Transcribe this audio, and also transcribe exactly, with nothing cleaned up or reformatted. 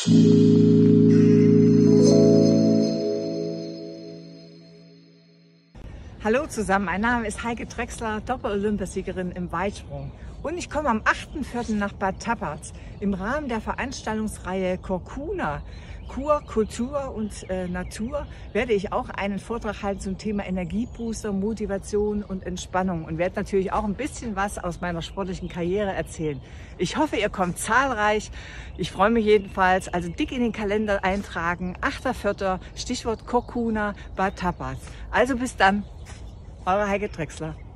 Hallo zusammen, mein Name ist Heike Drechsler, Doppel-Olympiasiegerin im Weitsprung. Und ich komme am achten vierten nach Bad Tabbats im Rahmen der Veranstaltungsreihe Corcuna, Kur, Kultur und äh, Natur, werde ich auch einen Vortrag halten zum Thema Energiebooster, Motivation und Entspannung und werde natürlich auch ein bisschen was aus meiner sportlichen Karriere erzählen. Ich hoffe, ihr kommt zahlreich. Ich freue mich jedenfalls. Also dick in den Kalender eintragen. achter vierter Stichwort Corcuna, Bad Tabbats. Also bis dann. Eure Heike Drechsler.